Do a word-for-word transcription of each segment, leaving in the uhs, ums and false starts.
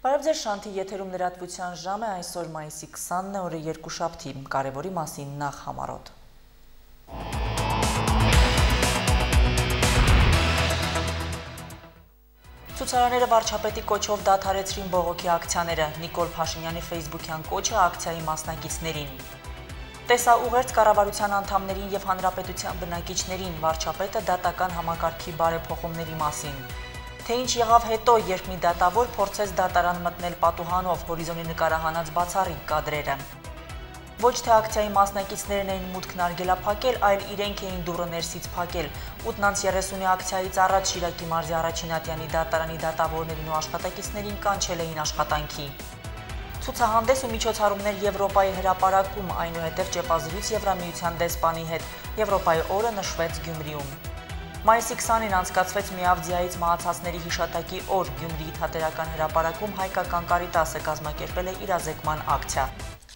Բարև ձեզ Շանթի եթերում լրատվության ժամ է, այսօր մայիսի քսանն է, օրը երկուշաբթի, կարևորի մասին նախ համարոտ։ Ցուցարարները վարչապետի կոչով դադարեցրին բողոքի ակցիաները, Նիկոլ Փաշինյանի ֆեյսբուքյան կոչը ակցիայի մասնակիցներին։ Տեսաուղերձ կառավարության անդամներին եւ հանրապետության բնակիչներին, վարչապետը դատական համակարգի բարեփոխումների մասին։ Թե ինչ եղավ հետո, երբ մի դատավոր փորձեց դատարան մտնել պատուհանով, հորիզոնի նկարահանած բացառիկ կադրերը։ Ոչ թե ակցիայի մասնակիցներն էին մուտքն արգելափակել, այլ իրենք էին դուռը ներսից փակել։ ութ երեսունի ակցիայից առաջ Շիրակի մարզի առաջին ատյանի դատարանի դատավորներին ու աշխատակիցներին կանչել էին աշխատանքի։ Ցուցահանդես ու միջոցառումներ Եվրոպայի հրապարակում, այնուհետև ճեպազրույց Եվրամիության դեսպանի հետ, Եվրոպայի օրը նշվեց Գյումրիում։ Մայիսի քսանին անցկացվեց Միավձիայից մահացածների հիշատակի օր, Գյումրիի թատերական հրապարակում հայկական Կարիտասը կազմակերպել է իրազեկման ակցիա։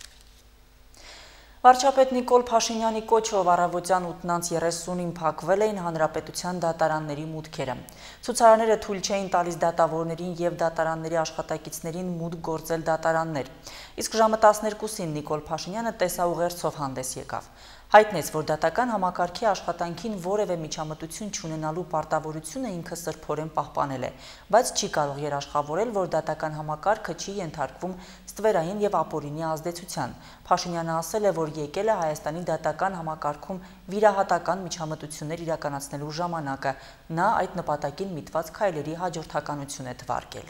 Վարչապետ Նիկոլ Փաշինյանի կոչով առավոտյան ութ երեսունին փակվել էին հանրապետության դատարանների մուտքերը։ Ցուցարարները թույլ չէին տալիս դատավորներին եւ դատարանների աշխատակիցներին մուտք գործել դատարաններ։ Իսկ ժամը տասներկուսին Նիկոլ Փաշինյանը տեսաուղերձով հանդես եկավ։ Հայտնեց, որ դատական համակարգի աշխատանքին որևէ միջամտություն չունենալու պարտավորությունը ինքը սրբորեն պահպանել է, բայց չի կարող երաշխավորել, որ դատական համակարգը չի ենթարկվում ստվերային եւ ապօրինի ազդեցության։ Փաշինյանը ասել է, որ եկել է Հայաստանի դատական համակարգում վիրահատական միջամտություններ իրականացնելու ժամանակը, նա այդ նպատակին միտված քայլերի հաջորդականություն է թվարկել։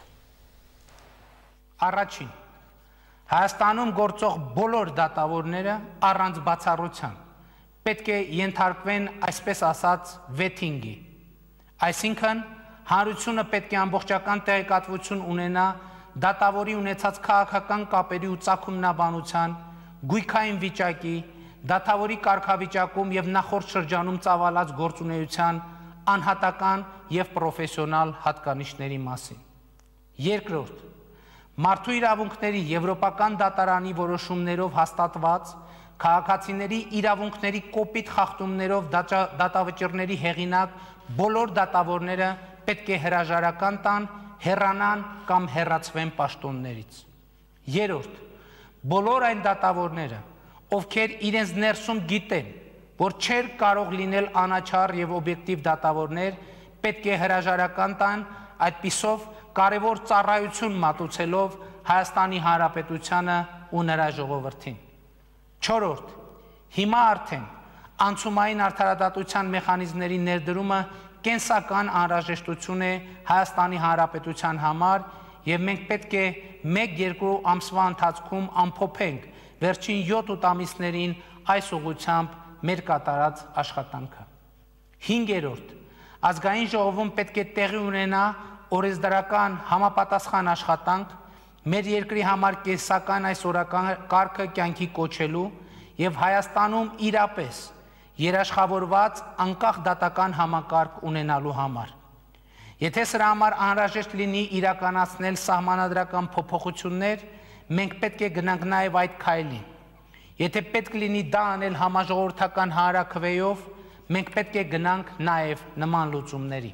Առաջին Հայաստանում գործող բոլոր դատավորները առանց բացառության պետք է ենթարկվեն, այսպես ասած, վեթինգի, այսինքն հանրությունը պետք է ամբողջական տեղեկատվություն ունենա դատավորի ունեցած քաղաքական կապերի ու ծագումնաբանության, գույքային վիճակի, դատավորի կարգավիճակում եւ նախորդ շրջանում ծավալած գործունեության անհատական եւ պրոֆեսիոնալ հատկանիշների մասին։ Երկրորդ Մարդու իրավունքների Եվրոպական դատարանի որոշումներով հաստատված քաղաքացիների իրավունքների կոպիտ խախտումներով դատավճիռների հեղինակ բոլոր դատավորները պետք է հրաժարական տան, հեռանան կամ հեռացվեն պաշտոններից։ Երրորդ Բոլոր այն դատավորները, ովքեր իրենց ներսում գիտեն, որ չեր կարող լինել անաչառ եւ օբյեկտիվ դատավորներ, պետք է հրաժարական տան, այդպիսով կարևոր ծառայություն մատուցելով Հայաստանի Հանրապետությանը ու նրա ժողովրդին։ Չորրորդ Հիմա արդեն անցումային արդարադատության մեխանիզմների ներդրումը կենսական անհրաժեշտություն է Հայաստանի Հանրապետության համար եւ մենք պետք է մեկ-երկու ամսվա ընթացքում ամփոփենք վերջին յոթ ամիսներին այս ուղղությամբ մեր կատարած աշխատանքը։ Հինգերորդ Ազգային ժողովում պետք է տեղի ունենա օրենսդրական համապատասխան աշխատանք մեր երկրի համար կենսական այս օրակարգը կյանքի կոչելու եւ Հայաստանում իրապես երաշխավորված անկախ դատական համակարգ ունենալու համար։ Եթե սրա համար անհրաժեշտ լինի իրականացնել սահմանադրական փոփոխություններ, մենք պետք է գնանք նաեւ այդ քայլին։ Եթե պետք լինի դա անել համաժողովրդական հանրաքվեով, մենք պետք է գնանք նաեւ նման լուծումների։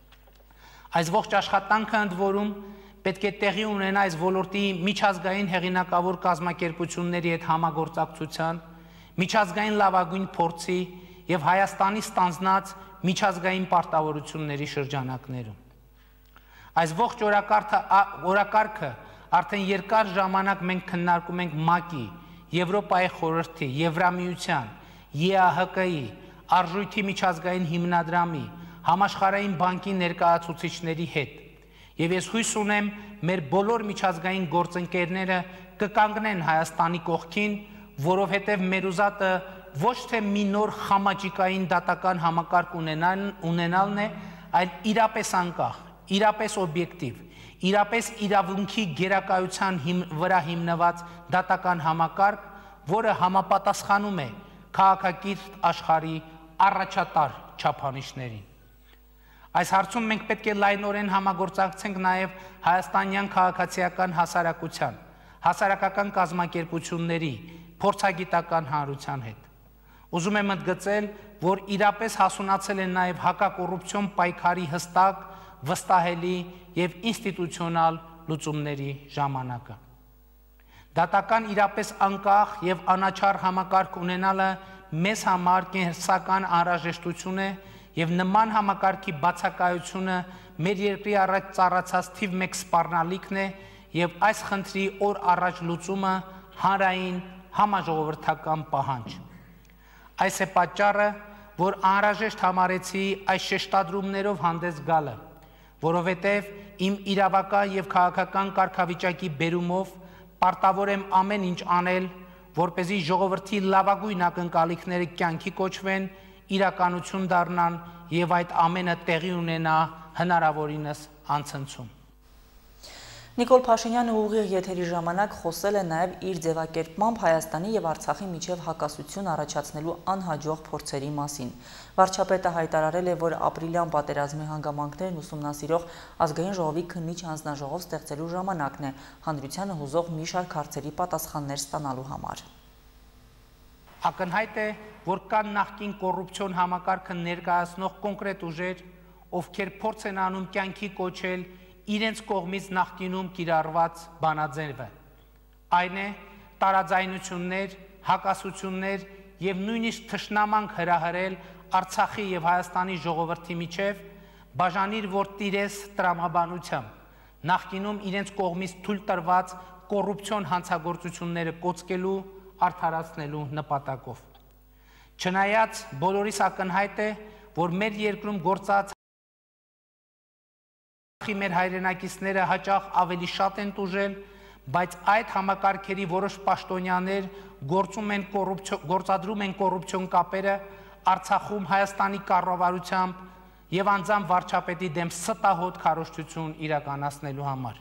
Այս ողջ աշխատանքը ընդ որում պետք է տեղի ունենա այս ոլորտի միջազգային հեղինակավոր կազմակերպությունների հետ համագործակցության, միջազգային լավագույն փորձի եւ Հայաստանի ստանձնած միջազգային պարտավորությունների շրջանակներում։ Այս ողջ օրակարգը արդեն երկար ժամանակ մենք քննարկում ենք ՄԱԿ-ի, Եվրոպայի խորհրդի, Եվրամիության, Է Ա Հ Կ-ի, Արժույթի միջազգային հիմնադրամի, Համաշխարհային բանկի ներկայացուցիչների հետ եւ ես հույս ունեմ մեր բոլոր միջազգային գործընկերները կկանգնեն Հայաստանի կողքին, որովհետեւ մեր ուզածը ոչ թե մի նոր խամաճիկային դատական համակարգ ունենալն է, այլ իրապես անկախ, իրապես օբյեկտիվ, իրապես իրավունքի գերակայության վրա հիմնված դատական համակարգ, որը համապատասխանում է քաղաքակիրթ աշխարհի առաջատար չափանիշներին։ Այս հարցում մենք պետք է լայնորեն համագործակցենք նաև հայաստանյան քաղաքացիական հասարակության, հասարակական կազմակերպությունների, փորձագիտական հանրության հետ։ Ուզում եմ ընդգծել, որ իրապես հասունացել են նաև հակակոռուպցիոն պայքարի հստակ, վստահելի եւ ինստիտուցիոնալ լուծումների ժամանակը։ Դատական իրապես անկախ եւ անաչառ համակարգ ունենալը մեզ համար կենսական անհրաժեշտություն է եւ նման համակարգի բացակայությունը մեր երկրի առաջ ծառացած թիվ մեկ սպառնալիքն է եւ այս խնդրի օր առաջ լուծումը հանրային համաժողովրդական պահանջ։ Այս է պատճառը, որ անհրաժեշտ համարեցի այս շեշտադրումներով հանդես գալը, որովհետև իմ իրավական եւ քաղաքական կարգավիճակի բերումով պարտավոր եմ ամեն ինչ անել, որպեսզի ժողովրդի լավագույն ակնկալիքները կյանքի կոչվեն, իրականություն դառնան եւ այդ ամենը տեղի ունենա հնարավորինս անցնցում։ Նիկոլ Փաշինյանը ուղիղ եթերի ժամանակ խոսել է նաև իր ձևակերպմամբ Հայաստանի եւ Արցախի միջև հակասություն առաջացնելու անհաջող փորձերի մասին։ Վարչապետը հայտարարել է, որ ապրիլյան պատերազմի հանգամանքներն ուսումնասիրող ազգային ժողովի քննիչ հանձնաժողով ստեղծելու ժամանակն է, հանրությանը հուզող մի շարք հարցերի պատասխաններ ստանալու համար։ Ակնհայտ է, որ կան նախկին կոռուպցիոն համակարգը ներկայացնող կոնկրետ ուժեր, ովքեր փորձ են անում կյանքի կոչել իրենց կողմից նախկինում կիրառված բանաձևը։ Այն է տարաձայնություններ, հակասություններ եւ նույնիսկ թշնամանք հրահրել Արցախի եւ Հայաստանի ժողովրդի միջև, բաժանիր որ տիրես տրամաբանությամբ, նախկինում իրենց կողմից թույլ տրված կոռուպցիոն հանցագործությունները կոծկելու, արդարացնելու նպատակով։ Չնայած բոլորիս ակնհայտ է, որ մեր երկրում գործած մեր հայրենակիցները հաճախ ավելի շատ են տուժել, բայց այդ համակարգերի որոշ պաշտոնյաներ գործում են գործադրում են կոռուպցիոն կապերը Արցախում Հայաստանի կառավարությամբ եւ անձամբ վարչապետի դեմ ստահոդ քարոզչություն իրականացնելու համար։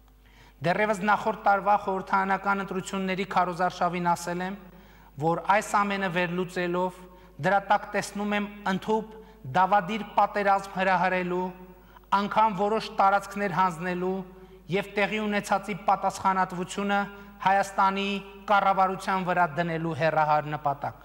Դեռևս նախորդ տարվա խորհրդարանական ընտրությունների քարոզարշավին ասել եմ, որ այս ամենը վերլուծելով դրա տակ տեսնում եմ ընդհուպ դավադիր պատերազմ հրահրելու, անգամ որոշ տարածքներ հանձնելու եւ տեղի ունեցածի պատասխանատվությունը Հայաստանի կառավարության վրա դնելու հեռահար նպատակ։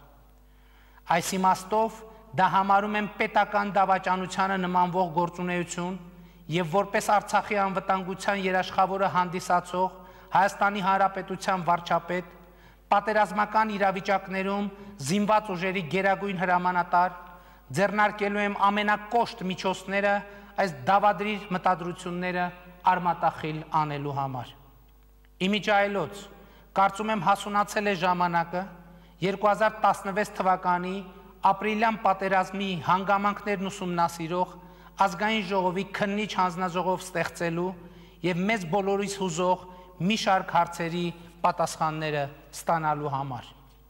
Այս իմաստով դա համարում եմ պետական դավաճանությանը նմանվող գործունեություն եւ որպես Արցախի անվտանգության երաշխավորը հանդիսացող Հայաստանի Հանրապետության վարչապետ պատերազմական իրավիճակներում զինված ուժերի գերագույն հրամանատար ձեռնարկելու եմ ամենակոշտ միջոցները այս դավադրիր մտադրությունները արմատախիլ անելու համար։ Իմիջայլոց, կարծում եմ հասունացել է ժամանակը երկու հազար տասնվեց թվականի ապրիլյան պատերազմի հանգամանքներն ուսումնասիրող ազգային ժողովի քննիչ հանձնաժողով ստեղծելու եւ մեզ բոլորիս հուզող մի շարք հարցերի պատասխանները ստանալու համար։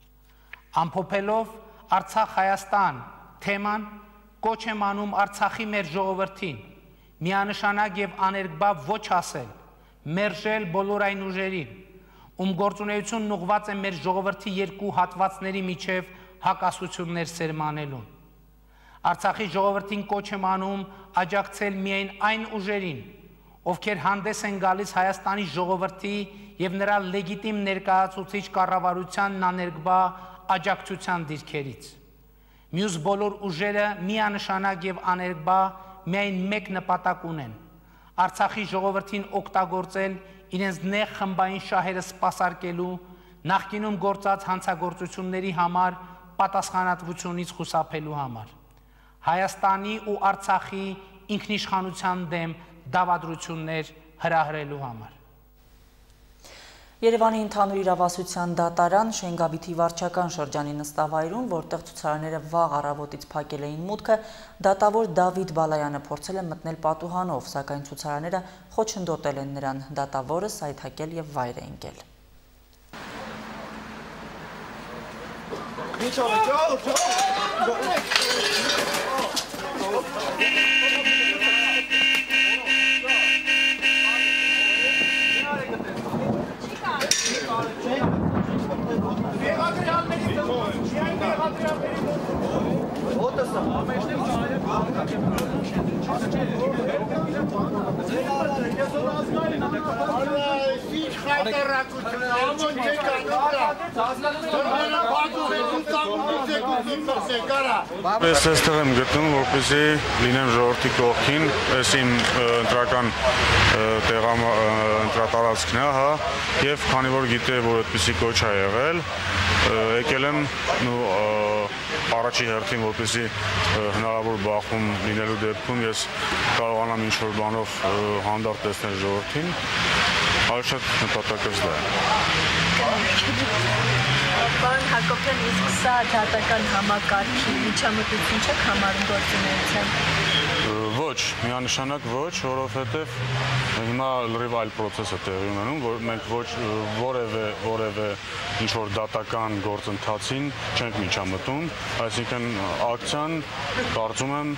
Ամփոփելով Արցախ-Հայաստան թեման կոչ եմ անում Արցախի մեր ժողովրդին միանշանակ եւ աներկբա ոչ ասել, մերժել բոլոր այն ուժերին, ում գործունեությունն ուղղված է մեր ժողովրդի երկու հատվածների միջև հակասություններ սերմանելուն։ Արցախի ժողովրդին կոչ եմ անում աջակցել միայն այն ուժերին, ովքեր հանդես են գալիս Հայաստանի ժողովրդի եւ նրա լեգիտիմ ներկայացուցիչ կառավարությանն աներկբա աջակցության դիրքերից։ Մյուս բոլոր ուժերը միանշանակ եւ աներկբա միայն մեկ նպատակ ունեն՝ Արցախի ժողովրդին օգտագործել իրենց նեղ խմբային շահերը սպասարկելու, նախկինում գործած հանցագործությունների համար պատասխանատվությունից խուսափելու համար, Հայաստանի ու Արցախի ինքնիշխանության դեմ դավադրություններ հրահրելու համար։ Երևանի ընդհանուր իրավասության դատարան Շենգավիթի վարչական շրջանի նստավայրում, որտեղ ցուցարարները վաղ առավոտից փակել էին մուտքը, դատավոր Դավիթ Բալայանը փորձել է մտնել պատուհանով, սակայն ցուցարարները խոչընդոտել են նրան, դատավորը սայթաքել եւ վայր է ընկել։ Հայտարարություն Ես այստեղ եմ գտնում, որպեսզի լինեմ ժողովրդի կողքին, այս իմ ընտրական ընտրատարածքն է, հա, եւ քանի որ գիտե, որ այդպիսի կոչ է եղել, եկել եմ առաջի հերթին, որպեսզի հնարավոր բախում լինելու դեպքում ես կարողանամ ինչ-որ բանով հանդարտ տեսնել ժողովրդին, այլ շատ նպատակս դա է։ Պարոն Հակոբյան, իսկ սա դատական համակարգի միջամտություն չեք համարում գործունեության։ Ոչ, միանշանակ ոչ, որովհետև հիմա լրիվ այլ process է տեղի ունենում, որ մենք ոչ որևէ որևէ ինչ-որ դատական գործընթացին չենք միջամտում, այսինքն ակցիան կարծում եմ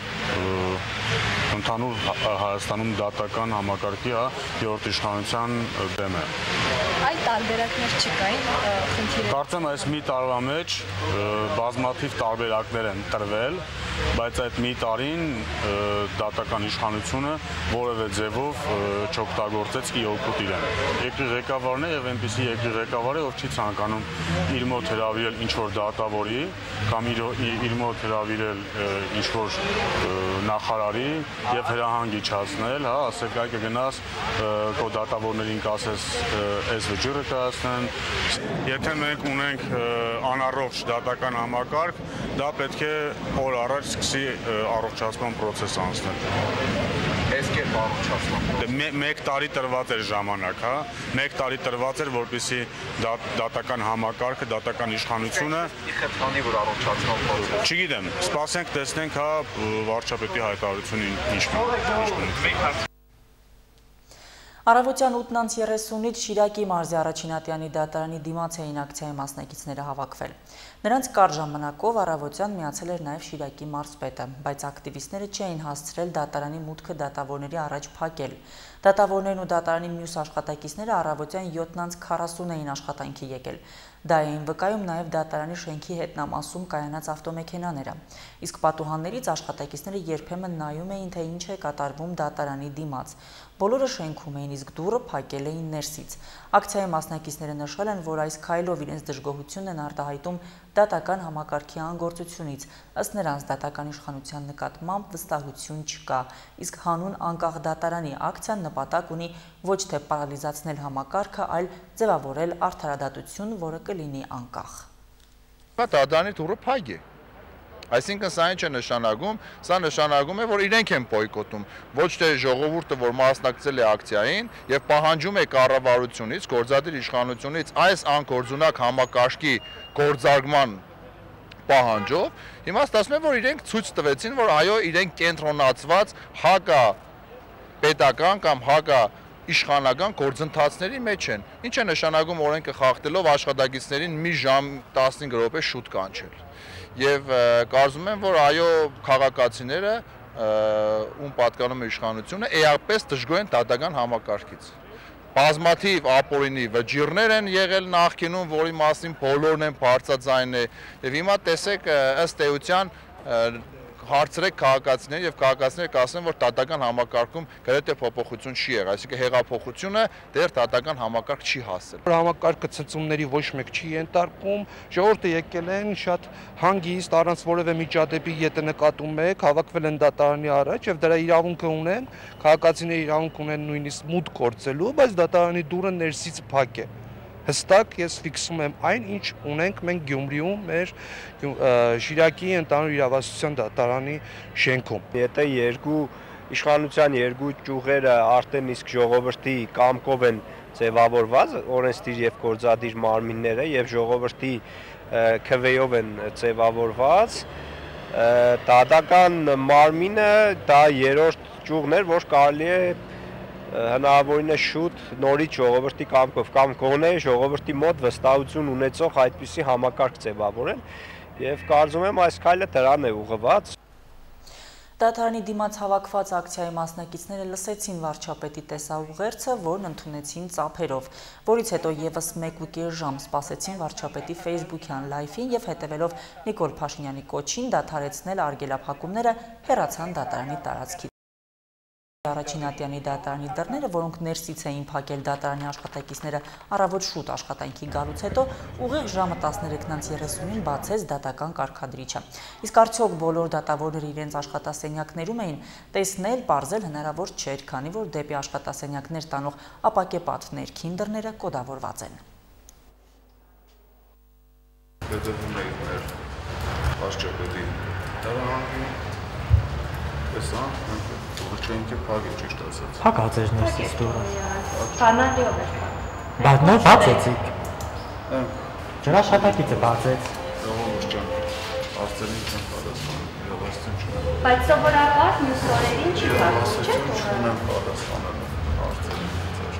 ընդհանուր Հայաստանում դատական համակարգի երրորդ իշխանության դեմ է։ Այդ տարբերակներ չկային, խնդիրը։ Կարծեմ այս մի տարվա մեջ բազմաթիվ տարբերակներ են տրվել, բայց այդ մի տարին դատական իշխանությունը որևէ ձևով չօգտագործեց իր օգուտ իրեն։ Երկրի ղեկավարն է եւ այնպիսի երկրի ղեկավար է, ով չի ցանկանում իր մոտ հրավիրել ինչ-որ դատավորի կամ իր իր մոտ հրավիրել ինչ-որ նախարարի եւ հրահանգ իջացնել, հա, ասել կայ կգնաս քո դատավորներին կասես այս վճիռը կայացնեն։ Եթե մենք ունենք անառողջ դատական համակարգ, դա պետք է օր առաջ սկսի առողջացման process անցնել։ Այս կերպ առողջացման։ Մեկ տարի տրված էր ժամանակ, հա, մեկ տարի տրված էր, որպեսզի դատական համակարգը, դատական իշխանությունը Իխեթանի որ առողջացման process։ Չգիտեմ, սպասենք տեսնենք, հա, վարչապետի հայտարարությունին ինչ։ Առավոտյան ութն երեսունից Շիրակի մարզի Առաջինատյանի դատարանի դիմաց էին ակցիայի մասնակիցները հավաքվել։ Նրանց կարճ ժամանակով առավոտյան միացել էր նաև Շիրակի մարզպետը, բայց ակտիվիստները չէին հասցրել դատարանի մուտքը դատավորների առաջ փակել։ Դատավորներն ու դատարանի մյուս աշխատակիցները առավոտյան յոթն քառասուն էին աշխատանքի եկել։ Դա էին վկայում նաև դատարանի շենքի հետնամասում կայանած ավտոմեքենաները։ Իսկ պատուհաններից աշխատակիցները երբեմն նայում էին, թե ինչ է կատարվում դատարանի դիմաց։ Բոլորը շենքում էին, իսկ դուռը փակել էին ներսից։ Ակցիայի մասնակիցները նշել են, որ այս քայլով իրենց դժգոհությունն են արտահայտում դատական համակարգի անգործությունից։ Ըստ նրանց դատական իշխանության նկատմամբ վստահություն չկա, իսկ հանուն անկախ դատարանի ակցիան նպատակ ունի ոչ թե պարալիզացնել համակարգը, այլ ձևավորել արդարադատություն, որը կլինի անկախ։ Դատարանի դուռը փակ է։ Այսինքն սա ինչ է նշանակում, սա նշանակում է, որ իրենք են բոյկոտում, ոչ թե ժողովուրդը, որ մասնակցել է ակցիային եւ պահանջում է կառավարությունից, գործադիր իշխանությունից այս անկորձունակ համակարգի գործարկման պահանջով, հիմա ստացվում է, որ իրենք ցույց տվեցին, որ այո, իրենք կենտրոնացված հակա պետական կամ հակա իշխանական գործընթացների մեջ են, ինչ է նշանակում օրենքը խախտելով աշխատակիցներին մի ժամ տասնհինգ րոպե շուտ կանչել։ Եվ կարծում եմ, որ այո, քաղաքացիները, ում պատկանում է իշխանությունը, էապես դժգոհ են դատական համակարգից։ Բազմաթիվ ապօրինի վճիռներ են եղել նախկինում, որի մասին բոլորն են բարձրաձայնել, եւ հիմա տեսեք ըստ էության հարցրեք քաղաքացիներին եւ քաղաքացիները կասեն, որ դատական համակարգում գրեթե փոփոխություն չի եղել, այսինքն հեղափոխությունը դեռ դատական համակարգ չի հասել։ Համակարգը ցնցումների ոչ մեկ չի ենթարկվում, ժողովուրդը եկել են շատ հանգիստ, առանց որևէ միջադեպի ետը նկատում եք, հավաքվել են դատարանի առաջ եւ դրա իրավունքը ունեն, քաղաքացիները իրավունք ունեն նույնիսկ մուտք գործելու, բայց դատարանի դուռը ներսից փակ է։ Հստակ ես ֆիքսում եմ այն, ինչ ունենք մենք Գյումրիում մեր Շիրակի ընդհանուր իրավասության դատարանի շենքում։ Եթե երկու իշխանության երկու ճյուղերը արդեն իսկ ժողովրդի կամքով են ձևավորված, օրենսդիր եւ գործադիր մարմինները եւ ժողովրդի քվեով են ձևավորված, դատական մարմինը դա երրորդ ճյուղն էր, որ կարելի է հնարավորինս շուտ նորից ժողովրդի կամքով կամ գոնե ժողովրդի մոտ վստահություն ունեցող այդպիսի համակարգ ձևավորել եւ կարծում եմ այս քայլը դրան է ուղղված։ Դատարանի դիմաց հավաքված ակցիայի մասնակիցները լսեցին վարչապետի տեսաուղերձը, որն ընդունեցին ծափերով, որից հետո եւս մեկ ու կես ժամ սպասեցին վարչապետի Facebook-յան լայվին եւ հետեւելով Նիկոլ Փաշինյանի կոչին դադարեցնել արգելափակումները հեռացան դատարանի տարածքից։ Առաջին ատյանի դատարանի դռները, որոնք ներսից էին փակել դատարանի աշխատակիցները առավոտ շուտ աշխատանքի գալուց հետո, ուղիղ ժամը տասներեքից երեսունին բացեց դատական կարգադրիչը։ Իսկ արդյոք բոլոր դատավորները իրենց աշխատասենյակներում էին, տեսնել, պարզել հնարավոր չէր, քանի որ դեպի աշխատասենյակներ տանող ապակեպատ ներքին դռները կոդավորված են։ Հետևում էին մեր վարչապետի դարահանքին, տեսան, չենք է փակել ճիշտ ասած։ Փակած էր ներսից դուռը։ Բանալիով էր։ Բայց նոր բացեցիք։ Ջրաշատակիցը բացեց։ Ժողովուրդ ջան, հարցերին չեմ պատասխանում, իրավասություն չունեմ։ Բայց սովորաբար մյուս օրերին չի փակվում, չէ՞։ Չունեմ պատասխանել հարցերին։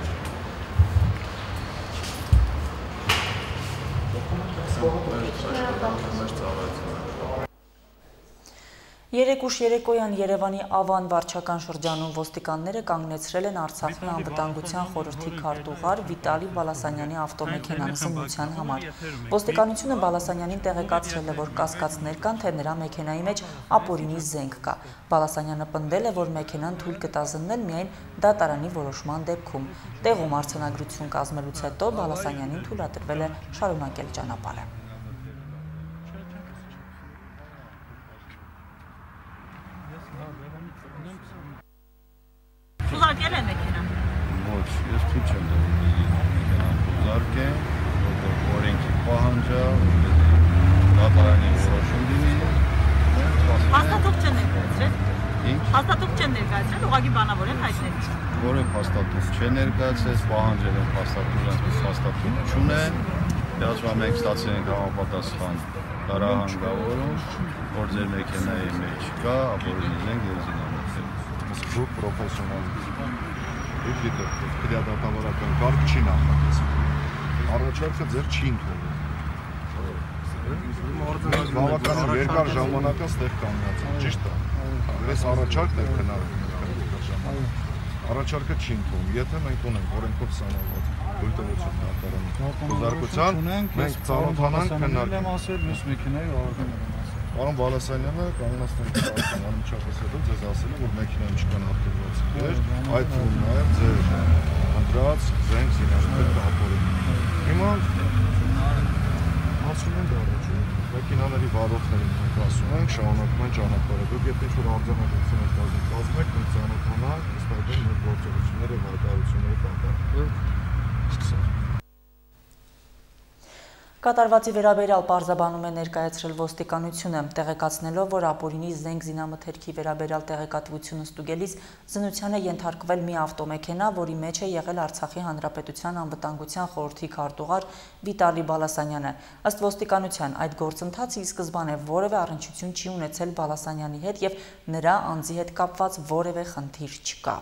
Երեկ ուշ երեկոյան Երևանի Ավան վարչական շրջանում ոստիկանները կանգնեցրել են Արցախի անվտանգության խորհրդի քարտուղար Վիտալի Բալասանյանի ավտոմեքենան զննության համար։ Ոստիկանությունը Բալասանյանին տեղեկացրել է, որ կասկածներ կան, թե նրա մեքենայի մեջ ապօրինի զենք կա։ Բալասանյանը պնդել է, որ մեքենան թույլ կտա զննել միայն դատարանի որոշման դեպքում։ Տեղում արձանագրություն կազմելուց հետո Բալասանյանին թույլատրվել է շարունակել ճանապարհը։ Ուզարկել է մեքենան։ Ոչ, ես թույլ չեմ տվել մեքենան ուզարկեմ, որտեղ օրենքի պահանջը, դատարանի որոշում լինի։ Հաստատող չեն ներկայացրել։ Ինչ։ Հաստատող չեն ներկայացրել, ուղղակի բանավոր են հայտնել։ Որև հաստատող չեն ներկայացրել, պահանջել են հաստատում, այնպես հաստատում չունեն։ Դասվա մենք ստացել ենք համապատասխան դարահանգավորում, որ ձեր մեքենայի մեջ կա ապօրինի զենք եւ զինամթերք։ Դուք պրոֆեսիոնալ եք, գիտեք, քրեադատավարական կարգ չի նախատեսվում։ Առաջարկը ձեր չի ընդունում։ Բավականին երկար ժամանակ ստեղ կանգնած է, ճիշտ է։ Այս առաջարկն է քննարկվում։ Առաջարկը չի ընդունում, եթե մենք ունենք օրենքով սահմանված գույտերություն դատարանի խոզարկության, մենք ծանոթանանք քննարկենք։ Ասել մյուս մեքենայի արդյունքում։ Պարոն Բալասանյանը կանգնացնել է միջակայքից հետո ձեզ ասել է, որ մեքենայի չկան հատկություններ, այդ թվում նաև ձեր ընդրած զենք զինամթերքը ապօրինի։ Հիմա ասում ենք առաջ, մեքենաների վարորդներին մենք ասում ենք, շարունակում են ճանապարհը։ Դուք եթե ինչ-որ արձանագրություն եք կազմում, մենք ծանոթանանք, ըստ այդմ մեր գործողությունները եւ հայտարարությունները կատարենք։ Սկսենք։ Կատարվածի վերաբերյալ պարզաբանում է ներկայացրել ոստիկանությունը, տեղեկացնելով, որ ապօրինի զենք զինամթերքի վերաբերյալ տեղեկատվությունը ստուգելիս զննության է ենթարկվել մի ավտոմեքենա, որի մեջ է եղել Արցախի Հանրապետության անվտանգության խորհրդի քարտուղար Վիտալի Բալասանյանը։ Ըստ ոստիկանության, այդ գործընթացը ի սկզբանե որևէ առնչություն չի ունեցել Բալասանյանի հետ եւ նրա անձի հետ կապված որևէ խնդիր չկա։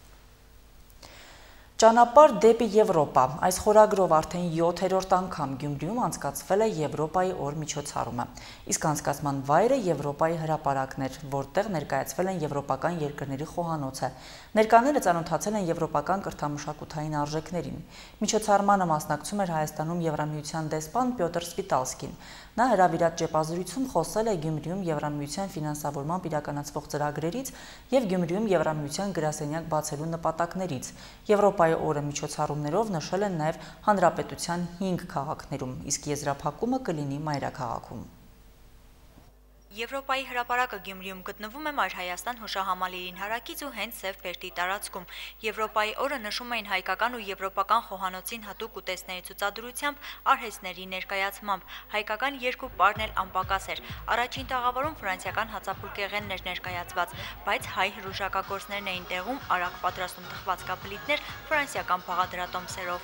Ճանապարհ դեպի Եվրոպա։ Այս խորագրով արդեն յոթերորդ անգամ Գյումրիում անցկացվել է Եվրոպայի օր միջոցառումը։ Իսկ անցկացման վայրը Եվրոպայի հրապարակն էր, որտեղ ներկայացվել են եվրոպական երկրների խոհանոցը։ Ներկաները ծանոթացել են եվրոպական կրթամշակութային արժեքներին։ Միջոցառմանը մասնակցում էր Հայաստանում Եվրամիության դեսպան Պյոտր Սպիտալսկին։ Նա հրավիրած ճեպազրույցում խոսել է Գյումրիում Եվրամիության ֆինանսավորմամբ իրականացվող ծրագրերից եւ Գյումրիում Եվրամիության գրասենյակ բացելու նպատակներից։ Եվրոպայի օրը միջոցառումներով նշել են նաև հանրապետության հինգ քաղաքներում, իսկ եզրափակումը կլինի մայրաքաղաքում։ Եվրոպայի հրապարակը Գյումրիում գտնվում է Մայր-Հայաստան հուշահամալիրին հարակից ու հենց Սև Բերդի տարածքում։ Եվրոպայի օրը նշում էին հայկական ու եվրոպական խոհանոցին հատուկ ուտեստների ցուցադրությամբ, արհեստների ներկայացմամբ։ Հայկական երկու պարն էլ անպակաս էր։ Առաջին տաղավարում ֆրանսիական հացափուլկեղենն էր ներկայացված, բայց հայ հրուժակագործներն էին տեղում արագ պատրաստում թխված կապլիտներ ֆրանսիական բաղադրատոմսերով։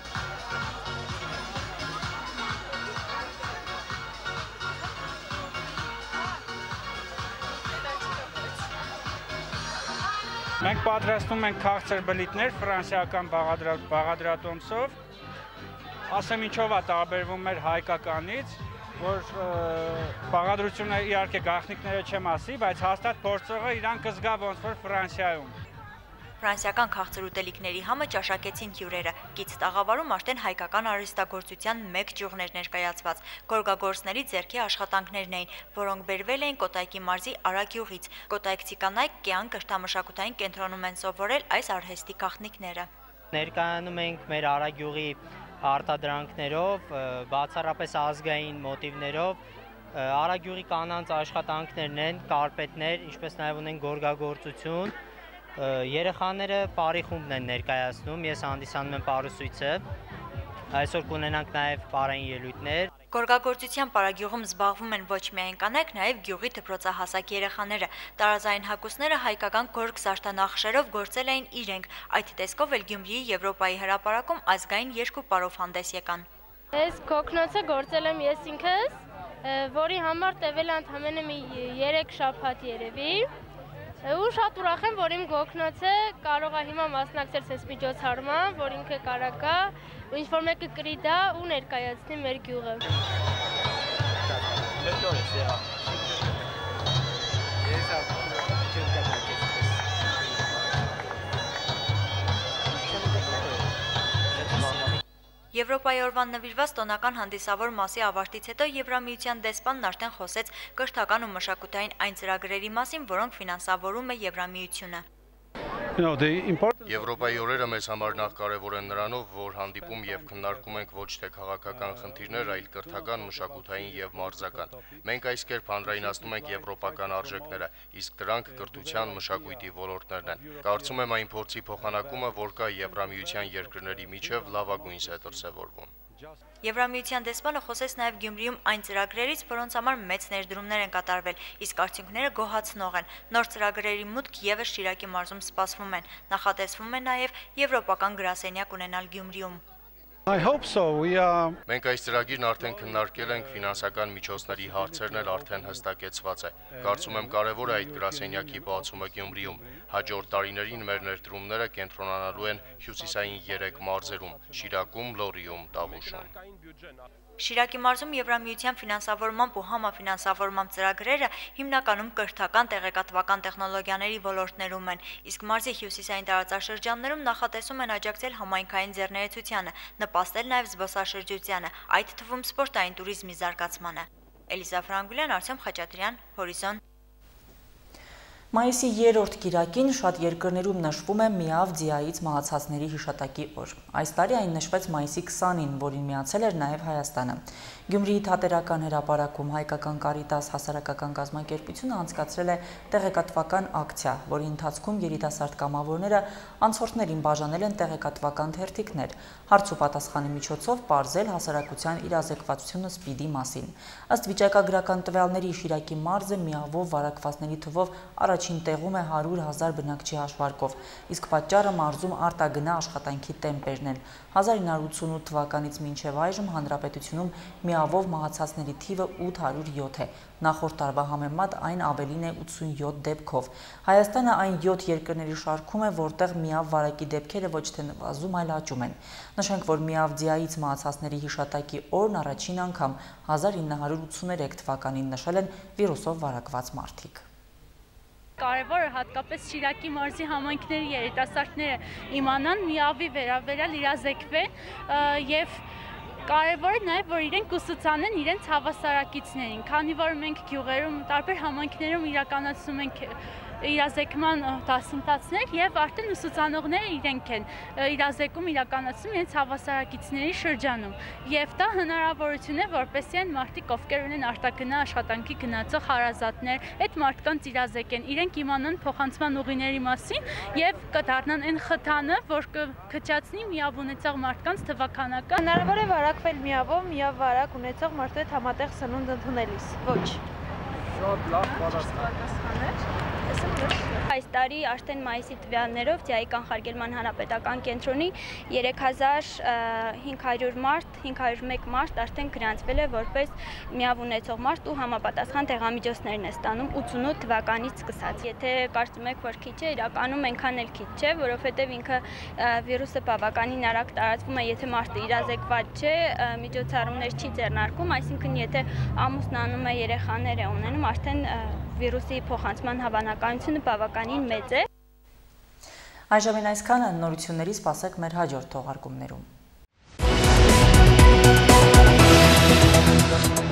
Մենք պատրաստում ենք քաղցր բլիթներ ֆրանսիական բաղադրատոմսով, ասեմ ինչով է տարբերվում մեր հայկականից, որ բաղադրությունը իհարկե գաղտնիքները չեմ ասի, բայց հաստատ փորձողը իրան կզգա ոնց որ Ֆրանսիայում։ Ֆրանսիական քաղցր ուտելիքների համը ճաշակեցին հյուրերը։ Գիծ տաղավարում արդեն հայկական արհեստագործության մեկ ճյուղն էր ներկայացված։ Գորգագործների ձեռքի աշխատանքներն էին, որոնք բերվել էին Կոտայքի մարզի Արագյուղից։ Կոտայքցի կանայք կյան կրթամշակութային կենտրոնում են սովորել այս արհեստի գաղտնիքները։ Ներկայանում ենք մեր Արագյուղի արտադրանքներով, բացառապես ազգային մոտիվներով, Արագյուղի կանանց աշխատանքներն են, կարպետներ, ինչպես նաև ունեն գորգագործություն, երեխաները պարի խումբն են ներկայացնում, ես հանդիսանում եմ պարուսույցը, այսօր կունենանք նաև պարային ելույթներ։ Գորգագործության պարագյուղում զբաղվում են ոչ միայն կանայք, նաև գյուղի դպրոցահասակ երեխաները։ Տարազային հագուստները հայկական գորգ զարդանախշերով գործել էին իրենք, այդ տեսքով էլ Գյումրիի Եվրոպայի հրապարակում ազգային երկու պարով հանդես եկան։ Այս գոգնոցը գործել եմ ես ինքս, որի համար տևել է ընդամենը մի երեք շաբաթ երևի։ Ու շատ ուրախ եմ, որ իմ գոգնոցը կարող է հիմա մասնակցել ցես միջոցառման, որ ինքը կարակա, ու ինչ-որ մեկը կրի դա ու ներկայացնի մեր գյուղը։ Եվրոպայի օրվան նվիրված տոնական հանդիսավոր մասի ավարտից հետո Եվրամիության դեսպանն արդեն խոսեց կրթական ու մշակութային այն ծրագրերի մասին, որոնք ֆինանսավորում է Եվրամիությունը։ Եվրոպայի օրերը մեզ համար նախ կարևոր են նրանով, որ հանդիպում եւ քննարկում ենք ոչ թե քաղաքական խնդիրներ, այլ կրթական, մշակութային եւ մարզական։ Մենք այս կերպ հանրայնացնում ենք եվրոպական արժեքները, իսկ դրանք կրթության, մշակույթի ոլորտներն են։ Կարծում եմ այն փորձի փոխանակումը, որ կա Եվրամիության երկրների միջև, լավագույնս է դրսևորվում։ Եվրամիության դեսպանը խոսեց նաև Գյումրիում այն ծրագրերից, որոնց համար մեծ ներդրումներ են կատարվել, իսկ արդյունքները գոհացնող են։ Նոր ծրագրերի մուտք ևս Շիրակի մարզում սպասվում են։ Նախատեսվում է նաև եվրոպական գրասենյակ ունենալ Գյումրիում։ Մենք այս ծրագիրն արդեն քննարկել ենք, ֆինանսական միջոցների հարցերն էլ արդեն հստակեցված է։ Կարծում եմ կարևոր է այդ գրասենյակի բացումը Գյումրիում։ Հաջորդ տարիներին մեր ներդրումները կենտրոնանալու են հյուսիսային երեք մարզերում՝ Շիրակում, Լոռիում, Տավուշում։ Շիրակի մարզում Եվրամիության ֆինանսավորմամբ ու համաֆինանսավորմամբ ծրագրերը հիմնականում կրթական, տեղեկատվական տեխնոլոգիաների ոլորտներում են, իսկ մարզի հյուսիսային տարածաշրջաններում նախատեսում են աջակցել համայնքային ձեռներեցությանը, նպաստել նաև զբոսաշրջությանը, այդ թվում սպորտային туриզմի զարգացմանը։ Էլիզա Ֆրանգուլյան, Արտյոմ Խաչատրյան, Հորիզոն։ Մայիսի երրորդ կիրակին շատ երկրներում նշվում է Միավ Ձիայից մահացածների հիշատակի օր։ Այս տարի այն նշվեց մայիսի քսանին, որին միացել էր նաև Հայաստանը։ Գյումրիի թատերական հրապարակում հայկական Կարիտաս հասարակական կազմակերպությունը անցկացրել է տեղեկատվական ակցիա, որի ընթացքում երիտասարդ կամավորները անցորդներին բաժանել են տեղեկատվական թերթիկներ, հարց ու պատասխանի միջոցով պարզել հասարակության իրազեկվածությունը սպիդի մասին։ Ըստ վիճակագրական տվյալների Շիրակի մարզը Միավով վարակվածների թվով առաջին տեղում է հարյուր հազար բնակչի հաշվարկով, իսկ պատճառը մարզում արտագնա աշխատանքի տեմպերն են։ հազար ինը հարյուր ութսունութ թվականից մինչև այժմ հանրապետությունում միավով մահացածների թիվը ութ հարյուր յոթ է, նախորդ տարվա համեմատ այն ավելին է ութսունյոթ դեպքով։ Հայաստանը այն յոթ երկրների շարքում է, որտեղ միավ վարակի դեպքերը ոչ թե նվազում, այլ աճում են։ Նշենք, որ Միավ Ձիայից մահացածների հիշատակի օրն առաջին անգամ հազար ինը հարյուր ութսուներեք թվականին նշել են վիրուսով վարակված մարդիկ։ Կարևորը հատկապես Շիրակի մարզի համայնքների երիտասարդները իմանան Միավի վերաբերյալ իրազեկվեն եւ կարևորը նաև որ իրենք ուսուցանեն իրենց հավասարակիցներին, քանի որ մենք գյուղերում տարբեր համայնքներում իրականացնում ենք իրազեկման դասընթացներ եւ արդեն ուսուցանողները իրենք են իրազեկում իրականացնում իրենց հավասարակիցների շրջանում եւ դա հնարավորություն է որպեսզի այն մարդիկ ովքեր ունեն արտագնա աշխատանքի գնացող հարազատներ այդ մարդկանց իրազեկեն իրենք իմանան փոխանցման ուղիների մասին եւ կդառնան այն խթանը որ կքչացնի միավ ունեցող մարդկանց թվականակը հնարավոր է վարակվել միավով միավ վարակ ունեցող մարդու հետ համատեղ սնունդ ընդունելիս ոչ շատ լավ պատասխան Այս տարի արդեն մայիսի տվյալներով Ձիայի կանխարգելման հանրապետական կենտրոնի երեք հազար հինգ հարյուր մարդ, հինգ հարյուր մեկ մարդ արդեն գրանցվել է որպես միավ ունեցող մարդ ու համապատասխան տեղամիջոցներն է ստանում ութսունութ թվականից սկսած։ Եթե կարծում եք, որ քիչ է, իրականում այնքան էլ քիչ չէ, որովհետև ինքը վիրուսը բավականին արագ տարածվում է, եթե մարդը իրազեկված չէ, միջոցառումներ չի ձեռնարկում, այսինքն եթե ամուսնն անում է երեխաներ է ունենում, արդեն վիրուսի փոխանցման հավանականությունը բավականին մեծ է։ Այժմին այսքանը, նորությունների սպասեք մեր հաջորդ թողարկումներում։